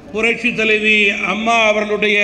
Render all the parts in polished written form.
புரட்சி தலைவி அம்மா அவர்களுடைய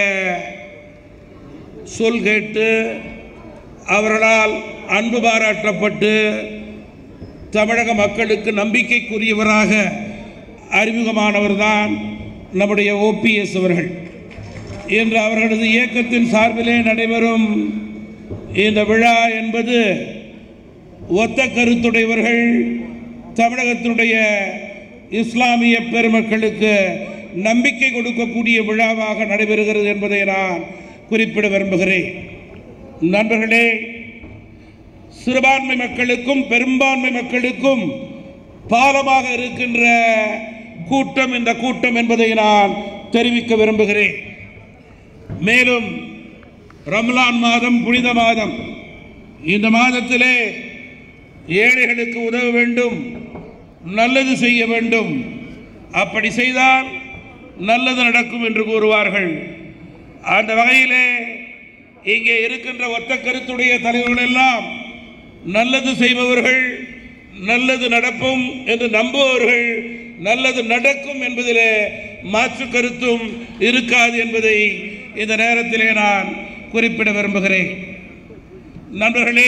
சொல் கேட்டு அவர்களால் அன்பு பாராட்டப்பட்டு தமிழக மக்களுக்கு நம்பிக்கைக்குரியவராக அறிமுகமானவர்தான் நம்முடைய ஓபிஎஸ் அவர்கள். இன்று அவர்களது இயக்கத்தின் சார்பிலே நடைபெறும் இந்த விழா என்பது ஒத்த கருத்துடையவர்கள் தமிழகத்தினுடைய இஸ்லாமிய பெருமக்களுக்கு நம்பிக்கை கொடுக்கக்கூடிய விழாவாக நடைபெறுகிறது என்பதை நான் குறிப்பிட விரும்புகிறேன். நண்பர்களே, சிறுபான்மை மக்களுக்கும் பெரும்பான்மை மக்களுக்கும் பாலமாக இருக்கின்ற கூட்டம் இந்த கூட்டம் என்பதை நான் தெரிவிக்க விரும்புகிறேன். மேலும் ரம்லான் மாதம் புனித மாதம். இந்த மாதத்திலே ஏழைகளுக்கு உதவ வேண்டும், நல்லது செய்ய வேண்டும். அப்படி செய்தால் நல்லது நடக்கும் என்று கூறுவார்கள். அந்த வகையிலே இங்கே இருக்கின்ற ஒத்த கருத்துடைய தலைவர்கள் எல்லாம் நல்லது செய்பவர்கள், நல்லது நடக்கும் என்று நம்புபவர்கள், நல்லது நடக்கும் என்பதிலே மாற்று கருத்தும் இருக்காது என்பதை இந்த நேரத்திலே நான் குறிப்பிட விரும்புகிறேன். நண்பர்களே,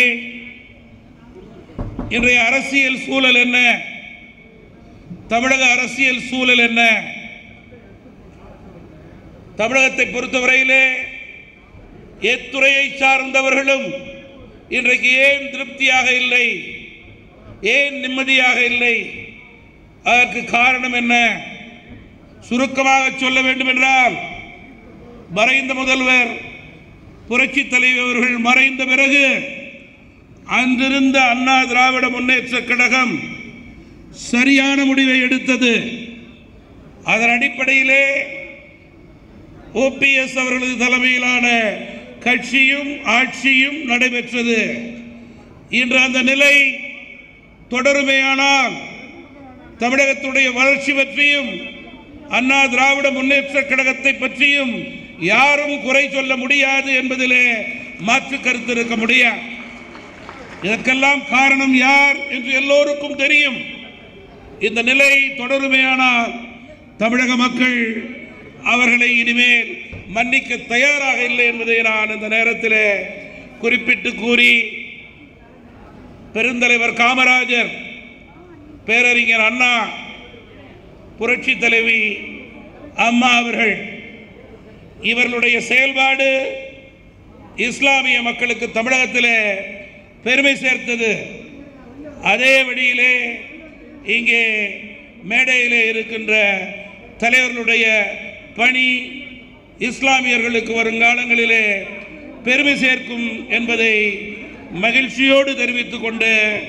இன்றைய அரசியல் சூழல் என்ன? தமிழக அரசியல் சூழல் என்ன? தமிழகத்தை பொறுத்தவரையிலே எத்துறையை சார்ந்தவர்களும் இன்றைக்கு ஏன் திருப்தியாக இல்லை, ஏன் நிம்மதியாக இல்லை? அதற்கு காரணம் என்ன? சுருக்கமாக சொல்ல வேண்டும் என்றால், மறைந்த முதல்வர் புரட்சி தலைவர் அவர்கள் மறைந்த பிறகு அன்றிருந்த அண்ணா திராவிட முன்னேற்ற கழகம் சரியான முடிவை எடுத்தது. அதன் அடிப்படையிலே ஓபிஎஸ் அவர்களது தலைமையிலான கட்சியும் ஆட்சியும் நடைபெற்றது. இன்று அந்த நிலை தொடருமேயானால் தமிழகத்துடைய வளர்ச்சி பற்றியும் அண்ணா திராவிட முன்னேற்ற கழகத்தை பற்றியும் யாரும் குறை சொல்ல முடியாது என்பதிலே மாற்று கருத்து இருக்க முடியாது. இதற்கெல்லாம் காரணம் யார் என்று எல்லோருக்கும் தெரியும். இந்த நிலை தொடருமேயானால் தமிழக மக்கள் அவர்களை இனிமேல் மன்னிக்க தயாராக இல்லை என்பதை நான் இந்த நேரத்தில் குறிப்பிட்டு கூறி, பெருந்தலைவர் காமராஜர், பேரறிஞர் அண்ணா, புரட்சி தலைவி அம்மா அவர்கள் இவர்களுடைய செயல்பாடு இஸ்லாமிய மக்களுக்கு தமிழகத்தில் பெருமை சேர்த்தது. அதே வழியிலே இங்கே மேடையிலே இருக்கின்ற தலைவர்களுடைய பணி இஸ்லாமியர்களுக்கு வருங்காலங்களிலே பெருமை சேர்க்கும் என்பதை மகிழ்ச்சியோடு தெரிவித்துக் கொண்டு,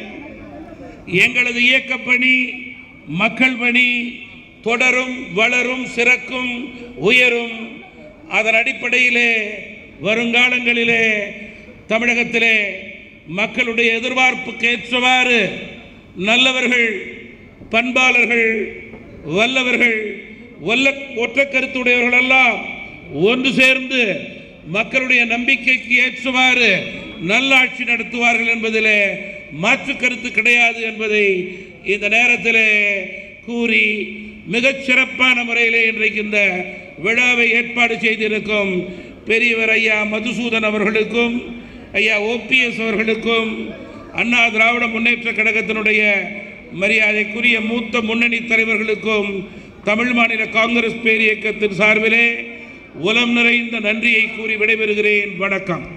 எங்களது இயக்கப்பணி மக்கள் பணி தொடரும், வளரும், சிறக்கும், உயரும். அதன் அடிப்படையிலே வருங்காலங்களிலே தமிழகத்திலே மக்களுடைய எதிர்பார்ப்புக்கு ஏற்றவாறு நல்லவர்கள், பண்பாளர்கள், வல்லவர்கள், ஒற்ற கருத்துடையவர்கள் எல்லாம் ஒன்று சேர்ந்து மக்களுடைய நம்பிக்கைக்கு ஏற்றவாறு நல்லாட்சி நடத்துவார்கள் என்பதிலே மாற்று கருத்து கிடையாது என்பதை இந்த நேரத்தில் கூறி, மிகச் சிறப்பான முறையிலே இன்றைக்கு இந்த விழாவை ஏற்பாடு செய்திருக்கும் பெரியவர் ஐயா மதுசூதன் அவர்களுக்கும், ஐயா ஓபிஎஸ் அவர்களுக்கும், அண்ணா திராவிட முன்னேற்ற கழகத்தினுடைய மரியாதைக்குரிய மூத்த முன்னணி தலைவர்களுக்கும், தமிழ் மாநில காங்கிரஸ் பேரியக்கத்தின் சார்பிலே உளம் நிறைந்த நன்றியை கூறி விடைபெறுகிறேன். வணக்கம்.